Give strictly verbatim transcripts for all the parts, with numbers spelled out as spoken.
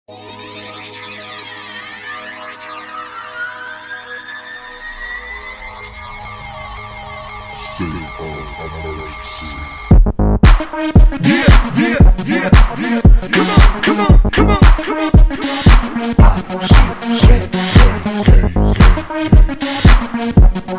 Yeah, yeah, yeah, yeah. Come on, come on, come on, come on, come on. Ah, say, say, say, hey, hey, hey.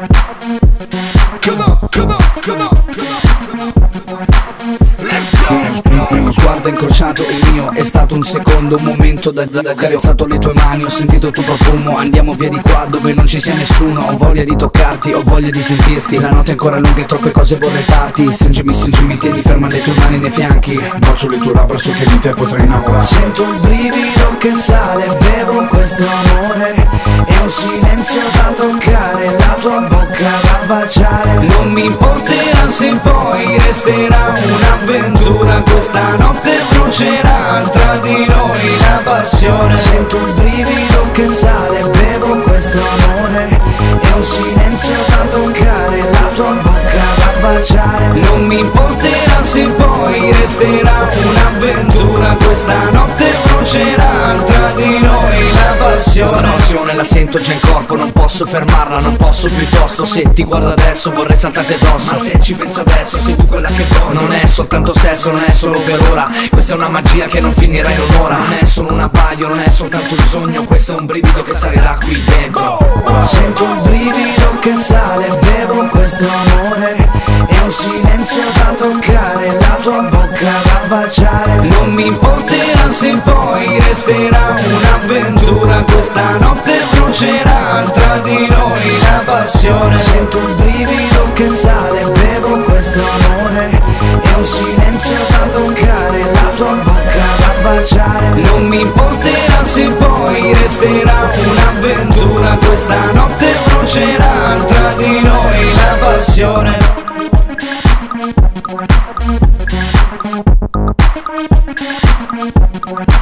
Come on, come on, come on, come on, come on, come on. Let's go. Uno sguardo incrociato il mio, è stato un secondo, un momento da da Ho carezzato le tue mani, ho sentito il tuo profumo. Andiamo via di qua dove non ci sia nessuno. Ho voglia di toccarti, ho voglia di sentirti. La notte è ancora lunga e troppe cose vorrei farti. Stringimi, stringimi, tieni ferma le tue mani nei fianchi. Bacio le tue labbra, so che di te potrei innamorare. Sento il brivido che sale, bevo questo amore. È un silenzio da toccare, la tua bocca da baciare. Non mi importerà se poi resterà un'avventura. Questa notte brucerà tra di noi la passione. Sento il brivido che sale, bevo questo amore. È un silenzio da toccare, la tua bocca da baciare. Non mi importerà se poi resterà un'avventura. Questa notte brucerà tra di noi la passione. Questa passione la sento già in corpo, non posso fermarla, non posso piuttosto. Se ti guardo adesso vorrei saltarti addosso. Ma se ci penso adesso sei tu quella che voglio. Non è soltanto sesso, non è solo per ora. Questa è una magia che non finirà in un'ora. Non è solo un abbaglio, non è soltanto un sogno. Questo è un brivido che salirà qui dentro. Sento il brivido che sale, bevo questo amore. È un silenzio da toccare, la tua bocca da baciare. Non mi importerà se poi resterà un'avventura. Questa notte brucerà tra di noi la passione. Sento il brivido che sale, bevo questo amore. È un silenzio da toccare, la tua bocca da baciare. Non mi importerà se poi resterà un'avventura. Questa notte brucerà tra di noi la passione. Come